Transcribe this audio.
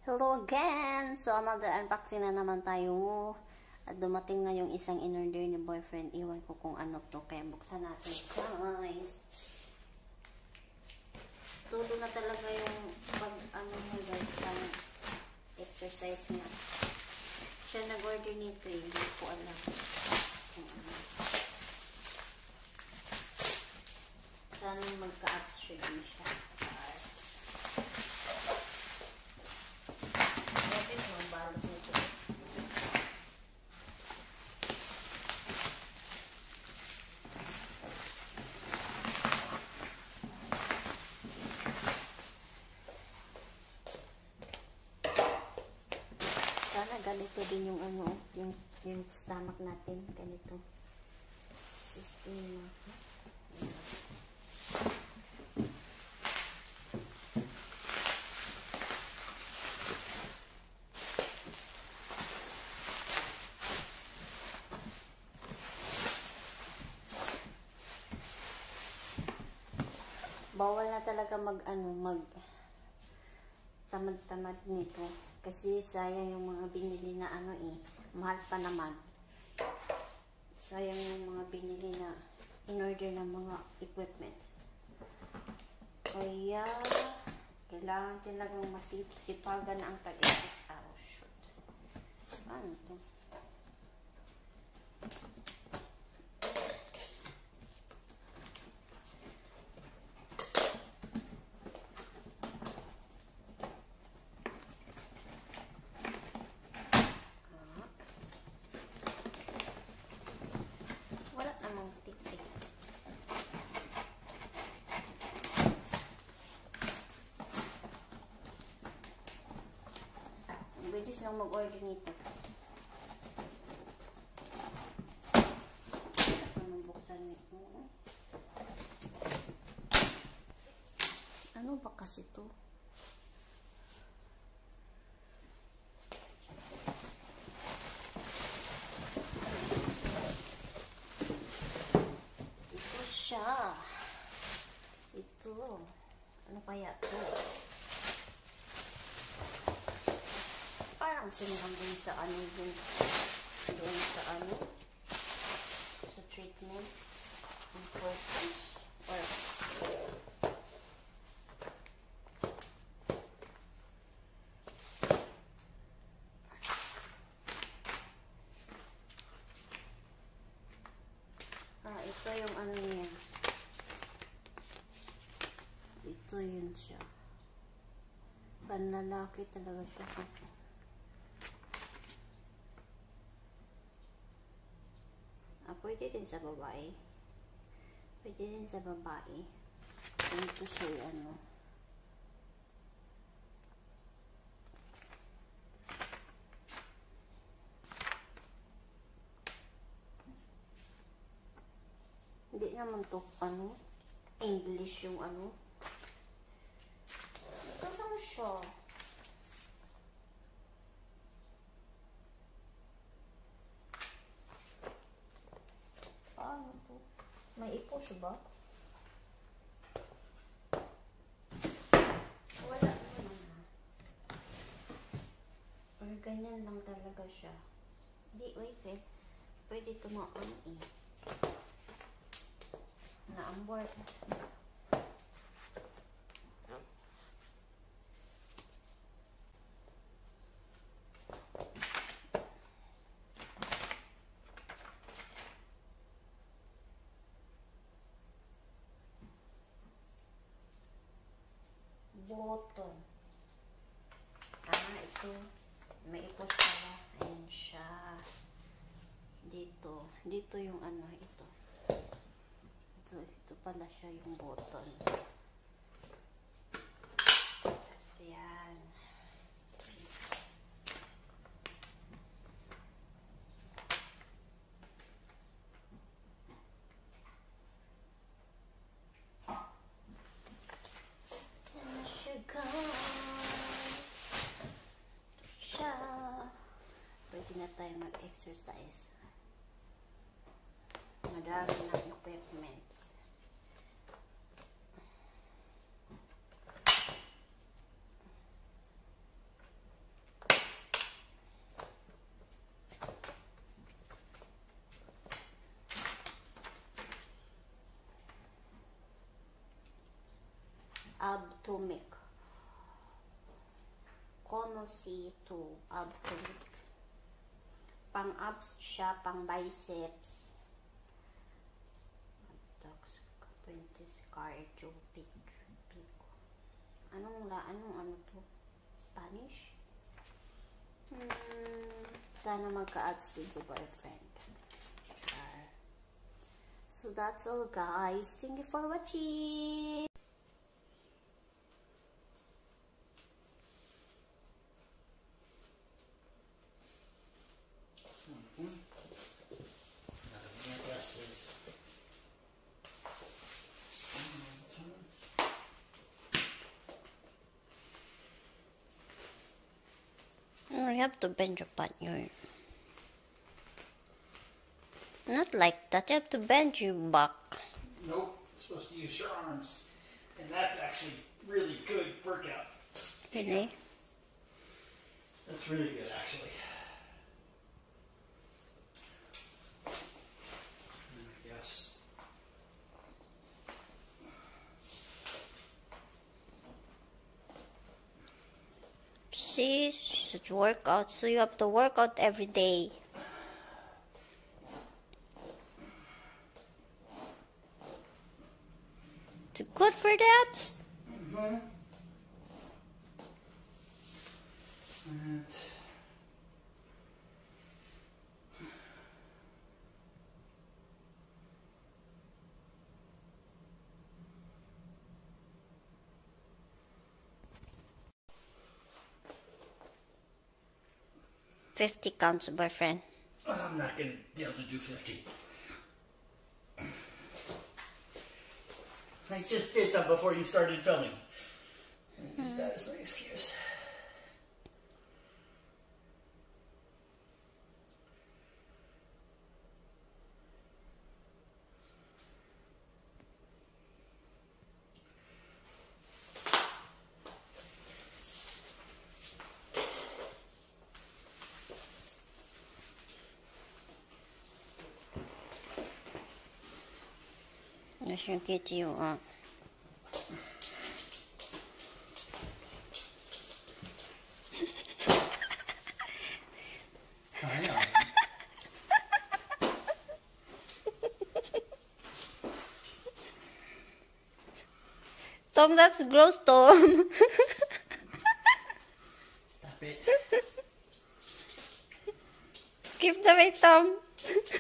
Hello again! So, another unboxing na naman tayo. At dumating na yung isang in-order ni boyfriend. Iwan ko kung ano to. Kaya buksan natin. Guys! Todo na talaga yung pag-ano mo guys. Ang exercise niya. Siya nag-order nito eh. Hindi ko alam. Sana magka-upstream siya. Sana ganito din yung ano, yung stomach natin, ganito. System. Bawal na talaga tamad-tamad nito. Kasi sayang yung mga binili na ano eh. Mahal pa naman. Sayang yung mga binili na in-order ng mga equipment. Kaya, kailangan talagang masipagan na ang pag-edit. Oh, shoot. Ano to? Pwede silang mag-order nito. Anong buksan nito? Ano ba kasi ito? Ito siya. Ito. Ano kaya ito? Parang sinurang din sa ano doon sa ano sa treatment ang focus or ito yung ano niya, ito yun siya, panlalaki talaga siya. Pwede din sa babae. Pwede din sa babae. Ito siya ano. Hindi naman to ano. English yung ano. Ito lang siya. Ano to? May ipos ba? Wala naman ha. Or ganyan lang talaga siya. Hindi, wait eh. Pwede tumaan eh. Na-ambor. Button. Ito. May ipos pala. Ayan siya. Dito. Dito yung ano, ito. Ito pala siya yung button. Tapos yan. Pwede na tayo mag-exercise. Madami ng equipments. abdomic. Conosi to abdomic. Pang abs siya, pang biceps. Cardio pico. Anong ano to? Spanish? Sana magka-abs din si boyfriend. Char. So that's all, guys. Thank you for watching. You have to bend your partner. Not like that. You have to bend your back. Nope. You're supposed to use your arms. And that's actually really good workout. Really? That's really good, actually. I guess. See, you should work out, so you have to work out every day. It's good for the abs. And 50 counts, boyfriend. I'm not going to be able to do 50. I just did some before you started filming. Use that as my excuse. I should get you up. I know. Tom, that's gross, Tom. Stop it. Keep the weight, Tom.